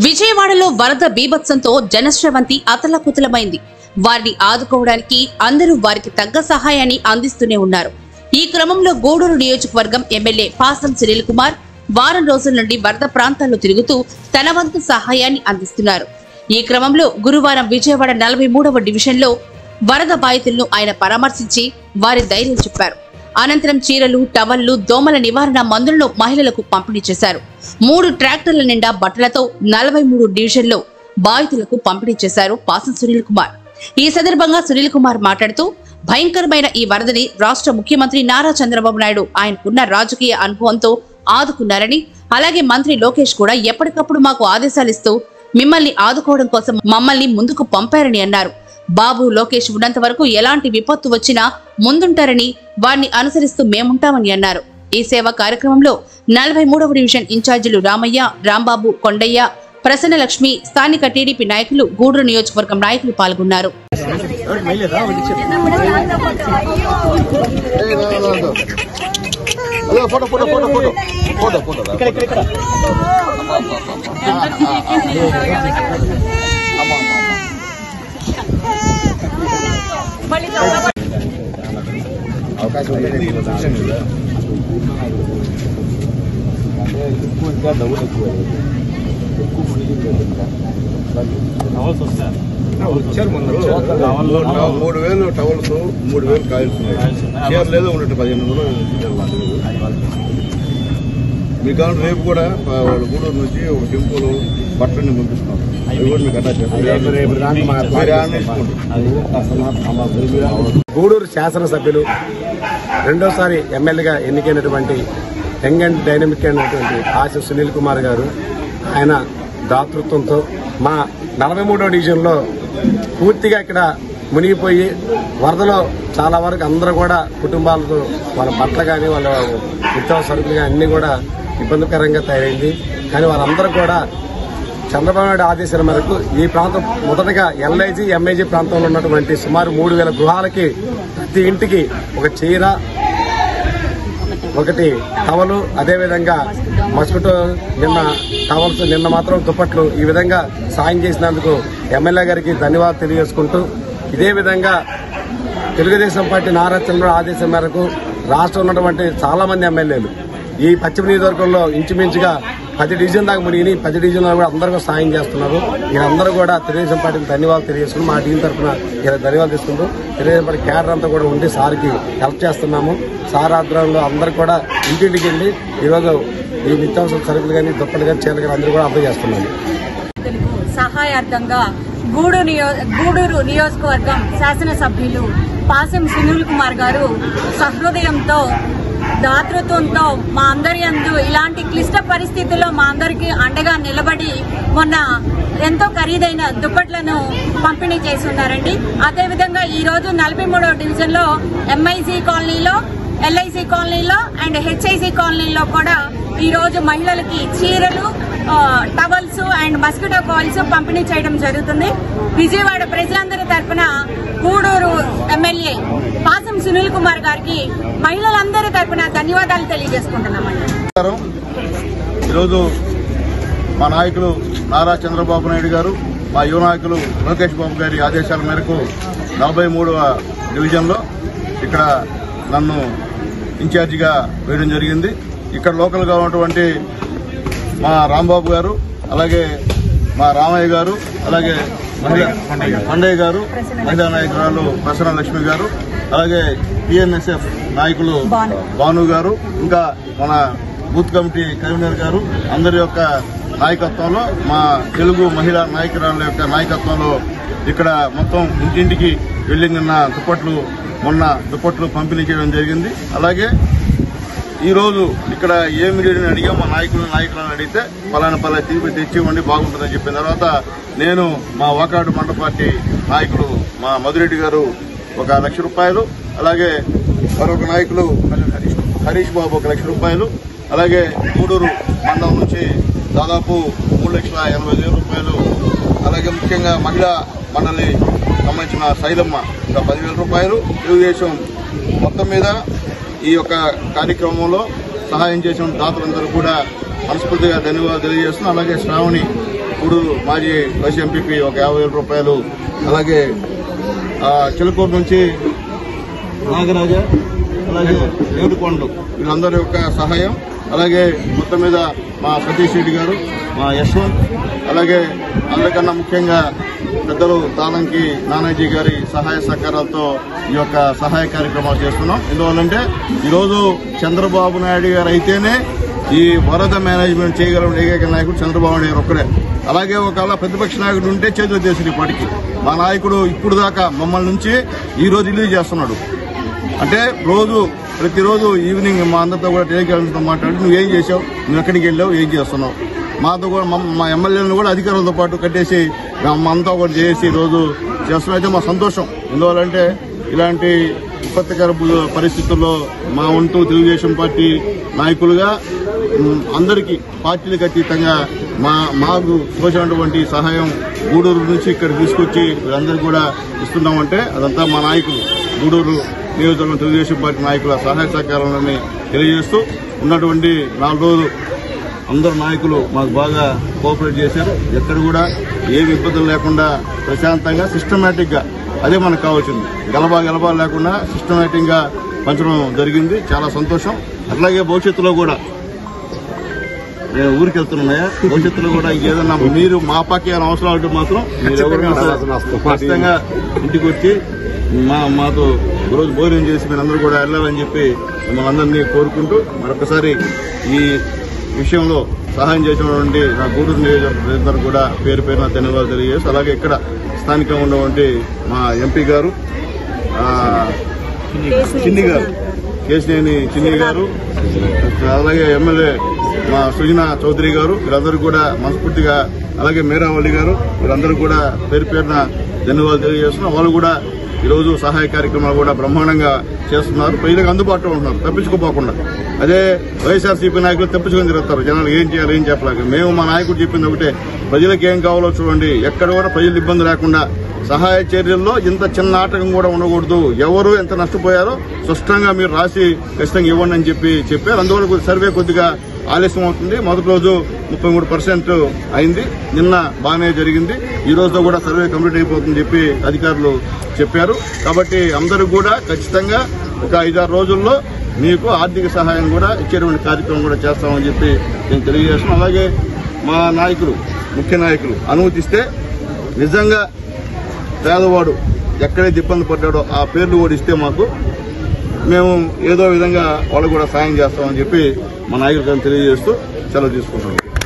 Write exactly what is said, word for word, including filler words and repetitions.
విజయవాడలో వరద బీభత్సంతో జనశ్రవంతి అతలకుతలమైంది. వారిని ఆదుకోవడానికి అందరూ వారికి తగ్గ సహాయాన్ని అందిస్తూనే ఉన్నారు. ఈ క్రమంలో గూడూరు నియోజకవర్గం ఎమ్మెల్యే పాసం సునీల్ కుమార్ వారం రోజుల నుండి వరద ప్రాంతాల్లో తిరుగుతూ తన వంతు సహాయాన్ని అందిస్తున్నారు. ఈ క్రమంలో గురువారం విజయవాడ నలభై మూడవ డివిజన్లో వరద బాధితులను ఆయన పరామర్శించి వారి ధైర్యం చెప్పారు. అనంతరం చీరలు, టవళ్లు, దోమల నివారణ మందులను మహిళలకు పంపిణీ చేశారు. మూడు ట్రాక్టర్ల నిండా బట్టలతో నలభై మూడు డివిజన్లో బాధితులకు పంపిణీ చేశారు పాసం సునీల్ కుమార్. ఈ సందర్భంగా సునీల్ కుమార్ మాట్లాడుతూ, భయంకరమైన ఈ వరదని రాష్ట్ర ముఖ్యమంత్రి నారా చంద్రబాబు నాయుడు ఆయనకున్న రాజకీయ అనుభవంతో ఆదుకున్నారని, అలాగే మంత్రి లోకేష్ కూడా ఎప్పటికప్పుడు మాకు ఆదేశాలిస్తూ మిమ్మల్ని ఆదుకోవడం కోసం మమ్మల్ని ముందుకు పంపారని అన్నారు. బాబు, లోకేష్ ఉన్నంత వరకు ఎలాంటి విపత్తు వచ్చినా ముందుంటారని, వారిని అనుసరిస్తూ మేముంటామని అన్నారు. ఈ సేవా కార్యక్రమంలో నలభై మూడవ డివిజన్ ఇన్ఛార్జీలు రామయ్య, రాంబాబు, కొండయ్య, ప్రసన్నలక్ష్మి, స్థానిక టీడీపీ నాయకులు, గూడూరు నియోజకవర్గం నాయకులు పాల్గొన్నారు. అవకాశం ఎక్కువ డబ్బులు ఎక్కువ ఎక్కువ టవల్స్ వస్తాయి. మూడు వేలు టవల్స్, మూడు వేలు కాయల్స్ చీర లేదు ఉన్నట్టు పదిహేను వందలు. మీకు కావాలి రేపు కూడా వాళ్ళు గూడూరు నుంచి ఒక టెంపుల్ బట్టలని పంపిస్తున్నాం. అవి కూడా మీకు అటాచ్ చేస్తాం. గూడూరు శాసనసభ్యులు రెండోసారి ఎమ్మెల్యేగా ఎన్నికైనటువంటి యంగ్ అండ్ డైనమిక్ అయినటువంటి పాసం సునీల్ కుమార్ గారు ఆయన దాతృత్వంతో మా నలభై మూడో డివిజన్లో పూర్తిగా ఇక్కడ మునిగిపోయి వరదలో చాలా వరకు అందరూ కూడా కుటుంబాలతో వాళ్ళ బట్టలు కానీ వాళ్ళ నిత్యావసర సరుకులు కానీ అన్నీ కూడా ఇబ్బందికరంగా తయారైంది. కానీ వారందరూ కూడా చంద్రబాబు నాయుడు ఆదేశాల మేరకు ఈ ప్రాంతం మొదటగా ఎల్ఐజీ, ఎంఐజీ ప్రాంతంలో ఉన్నటువంటి సుమారు మూడు వేల గృహాలకి ప్రతి ఇంటికి ఒక చీర, ఒకటి టవలు, అదేవిధంగా మస్కిటో నిన్న టవల్స్, నిన్న మాత్రం దుప్పట్లు ఈ విధంగా సాయం చేసినందుకు ఎమ్మెల్యే గారికి ధన్యవాదాలు తెలియజేసుకుంటూ, ఇదే విధంగా తెలుగుదేశం పార్టీ నారా చంద్రబాబు ఆదేశం మేరకు రాష్ట్రంలో ఉన్నటువంటి చాలా మంది ఎమ్మెల్యేలు ఈ పశ్చిమ నియోజకవర్గంలో ఇంచుమించుగా పది డివిజన్ దాకా మునిగి పది డివిజన్లో కూడా అందరూ సాయం చేస్తున్నారు. వీళ్ళందరూ కూడా తెలుగుదేశం పార్టీకి ధన్యవాదాలు తెలియజేసుకుని మా టీం తరఫున ఇలా ధన్యవాదాలు తీసుకుంటూ తెలుగుదేశం పార్టీ క్యాడర్ అంతా కూడా ఉండి సార్కి హెల్ప్ చేస్తున్నాము. సార్ ఆధ్వర్యంలో అందరూ కూడా ఇంటింటికి వెళ్ళి ఈరోజు ఈ నిత్యావసర సరుకులు కానీ, దుప్పలు కానీ, చీరలు కానీ అందరూ కూడా అప్లై చేస్తున్నాము. సహాయార్థంగా గూడూరు నియో గూడూరు నియోజకవర్గం శాసనసభ్యులు పాసం సునీల్ కుమార్ గారు సహృదయంతో, దాతృత్వంతో మా అందరి యందు ఇలాంటి క్లిష్ట పరిస్థితుల్లో మా అందరికీ అండగా నిలబడి మొన్న ఎంతో ఖరీదైన దుప్పట్లను పంపిణీ చేస్తున్నారండి. అదేవిధంగా ఈ రోజు నలభై మూడవ డివిజన్ లో ఎంఐజీ కాలనీలో, ఎల్ఐసి కాలనీలో అండ్ హెచ్ఐసి కాలనీలో కూడా ఈ రోజు మహిళలకి చీరలు, టవల్స్ అండ్ మస్కిటో కాయిల్స్ పంపిణీ చేయడం జరుగుతుంది. విజయవాడ ప్రజలందరి తరఫున గూడూరు ఎమ్మెల్యే పాసం సునీల్ కుమార్ గారికి మహిళలందరి తరఫున ధన్యవాదాలు తెలియజేసుకుంటున్నామండి. ఈరోజు మా నాయకులు నారా చంద్రబాబు నాయుడు గారు, మా యువ నాయకులు లోకేష్ బాబు గారి ఆదేశాల మేరకు నలభై మూడవ డివిజన్లో ఇక్కడ నన్ను ఇన్ఛార్జిగా వేయడం జరిగింది. ఇక్కడ లోకల్గా ఉన్నటువంటి మా రాంబాబు గారు, అలాగే మా రామయ్య గారు, అలాగే కొండయ్య గారు, మహిళా నాయకురాలు ప్రసన్న లక్ష్మి గారు, అలాగే టీఎన్ఎస్ఎఫ్ నాయకులు భాను గారు, ఇంకా మన బూత్ కమిటీ కన్వీనర్ గారు, అందరి యొక్క నాయకత్వంలో, మా తెలుగు మహిళా నాయకురాల యొక్క నాయకత్వంలో ఇక్కడ మొత్తం ఇంటింటికి వెళ్లి నిన్న దుప్పట్లు, మొన్న దుప్పట్లు పంపిణీ చేయడం జరిగింది. అలాగే ఈరోజు ఇక్కడ ఏమి లేదని అడిగా మా నాయకులు నాయకులను అడిగితే పలానా పలా తీపి తెచ్చి ఇవ్వండి బాగుంటుందని చెప్పిన తర్వాత నేను మా వాకాడు మండల పార్టీ నాయకులు మా మధురెడ్డి గారు ఒక లక్ష రూపాయలు, అలాగే మరొక నాయకులు హరీష్ బాబు ఒక లక్ష రూపాయలు, అలాగే గూడూరు మండలం నుంచి దాదాపు మూడు లక్షల ఎనభై వేల రూపాయలు, అలాగే ముఖ్యంగా మహిళా మండలి సంబంధించిన శైలమ్మ ఒక పదివేల రూపాయలు, తెలుగుదేశం మొత్తం మీద ఈ యొక్క కార్యక్రమంలో సహాయం చేసిన దాతలందరూ కూడా మనస్ఫూర్తిగా ధన్యవాదాలు తెలియజేస్తున్నాం. అలాగే శ్రావణి గూడూరు మాజీ వైస్ ఎంపీపీ ఒక యాభై వేల రూపాయలు, అలాగే చిలుకూరు నుంచి నాగరాజ, అలాగే ఏడుకొండలు వీళ్ళందరి యొక్క సహాయం, అలాగే మొత్తం మీద మా సతీష్ రెడ్డి గారు, మా యశ్వంత్, అలాగే అందరికన్నా ముఖ్యంగా పెద్దలు తాళంకి నానాజీ గారి సహాయ సహకారాలతో ఈ యొక్క సహాయ కార్యక్రమాలు చేస్తున్నాం. ఎందువల్లంటే ఈరోజు చంద్రబాబు నాయుడు గారు అయితేనే ఈ వరద మేనేజ్మెంట్ చేయగల ఏకైక నాయకుడు చంద్రబాబు నాయుడు ఒక్కడే. అలాగే ఒకవేళ ప్రతిపక్ష నాయకుడు ఉంటే చేతులు చేసిన ఇప్పటికి మా నాయకుడు ఇప్పుడు దాకా మమ్మల్ని నుంచి ఈ రోజు రిలీజ్ చేస్తున్నాడు. అంటే రోజు ప్రతిరోజు ఈవినింగ్ మా అందరితో కూడా టెలికాన్ఫరెన్స్ మాట్లాడి నువ్వు ఏం చేసావు, నువ్వు ఎక్కడికి వెళ్ళావు, ఏం చేస్తున్నావు, మాతో కూడా మా ఎమ్మెల్యేలను కూడా అధికారులతో పాటు కట్టేసి అంతా కూడా చేసి రోజు చేస్తున్నాం. అయితే మా సంతోషం. ఎందువల్లంటే ఇలాంటి విపత్తికర పరిస్థితుల్లో మా వంతు తెలుగుదేశం పార్టీ నాయకులుగా అందరికీ పార్టీలకు అతీతంగా మా మాకు తోచినటువంటి సహాయం గూడూరు నుంచి ఇక్కడ తీసుకొచ్చి వీళ్ళందరికీ కూడా ఇస్తున్నామంటే అదంతా మా నాయకులు గూడూరు నియోజకవర్గం తెలుగుదేశం పార్టీ నాయకుల సహాయ సహకారాలని తెలియజేస్తూ ఉన్నటువంటి నాలుగు రోజులు అందరు నాయకులు మాకు బాగా కోఆపరేట్ చేశారు. ఎక్కడ కూడా ఏమి ఇబ్బందులు లేకుండా ప్రశాంతంగా సిస్టమేటిక్ గా, అదే మనకు కావాల్సింది, గలబా గలబా లేకుండా సిస్టమేటిక్ గా పంచడం జరిగింది. చాలా సంతోషం. అట్లాగే భవిష్యత్తులో కూడా నేను ఊరికి వెళ్తున్నాయా, భవిష్యత్తులో కూడా ఏదన్నా మీరు మా పక్క అవసరం ఉంటే మాత్రం మీరు ఎవరైనా ఖచ్చితంగా ఇంటికి వచ్చి మా మాతో రోజు భోజనం చేసి మీరందరూ కూడా వెళ్ళాలని చెప్పి మిమ్మల్ని అందరినీ కోరుకుంటూ మరొకసారి ఈ విషయంలో సహాయం చేసినటువంటి నా గూడూరు నియోజకవర్గం కూడా పేరు పేరున ధన్యవాదాలు తెలియజేస్తూ, అలాగే ఇక్కడ స్థానికంగా ఉన్నటువంటి మా ఎంపీ గారు చిన్ని గారు కేశినేని చిన్ని గారు, అలాగే ఎమ్మెల్యే మా సుజనా చౌదరి గారు, వీళ్ళందరూ కూడా మనస్ఫూర్తిగా, అలాగే మీరావల్లి గారు, వీళ్ళందరూ కూడా పేరు పేరున ధన్యవాదాలు తెలియజేస్తున్నారు. వాళ్ళు కూడా ఈరోజు సహాయ కార్యక్రమాలు కూడా బ్రహ్మాండంగా చేస్తున్నారు. ప్రజలకు అందుబాటులో ఉంటున్నారు తప్పించుకోపోకుండా. అదే వైఎస్ఆర్సీపీ నాయకులు తప్పించుకొని తిరుగుతారు, జనాలు ఏం చేయాలి ఏం చెప్పలేక. మేము మా నాయకుడు చెప్పింది ఒకటే, ప్రజలకు ఏం కావాలో చూడండి, ఎక్కడ కూడా ప్రజలు ఇబ్బంది లేకుండా సహాయ చర్యల్లో ఇంత చిన్న ఆటకం కూడా ఉండకూడదు, ఎవరు ఎంత నష్టపోయారో స్పష్టంగా మీరు రాసి ఖచ్చితంగా ఇవ్వండి అని చెప్పి చెప్పారు. అందువల్ల సర్వే కొద్దిగా ఆలస్యం అవుతుంది. మొదటి రోజు ముప్పై మూడు పర్సెంట్ అయింది, నిన్న బాగానే జరిగింది. ఈ రోజుతో కూడా సర్వే కంప్లీట్ అయిపోతుందని చెప్పి అధికారులు చెప్పారు. కాబట్టి అందరూ కూడా ఖచ్చితంగా ఒక ఐదారు రోజుల్లో మీకు ఆర్థిక సహాయం కూడా ఇచ్చేటువంటి కార్యక్రమం కూడా చేస్తామని చెప్పి నేను తెలియజేస్తున్నాను. అలాగే మా నాయకులు, ముఖ్య నాయకులు అనుమతిస్తే నిజంగా పేదవాడు ఎక్కడైతే ఇబ్బంది పడ్డాడో ఆ పేర్లు కూడా ఇస్తే మాకు మేము ఏదో విధంగా వాళ్ళు కూడా సాయం చేస్తామని చెప్పి మా నాయకులకు తెలియజేస్తూ సెలవు తీసుకుంటున్నాం.